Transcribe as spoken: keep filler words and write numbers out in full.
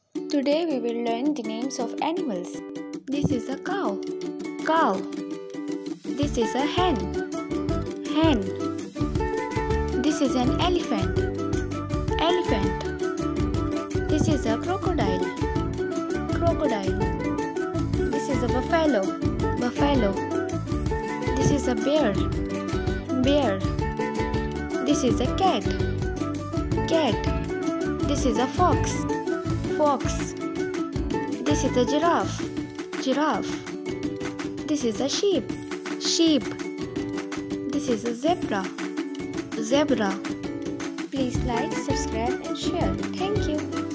Today we will learn the names of animals. This is a cow. Cow. This is a hen. Hen. This is an elephant. Elephant. This is a crocodile. Crocodile. This is a buffalo. Buffalo. This is a bear. Bear. This is a cat. Cat. This is a fox. Fox. This is a giraffe. Giraffe. This is a sheep. Sheep. This is a zebra. Zebra. Please like, subscribe and share. Thank you.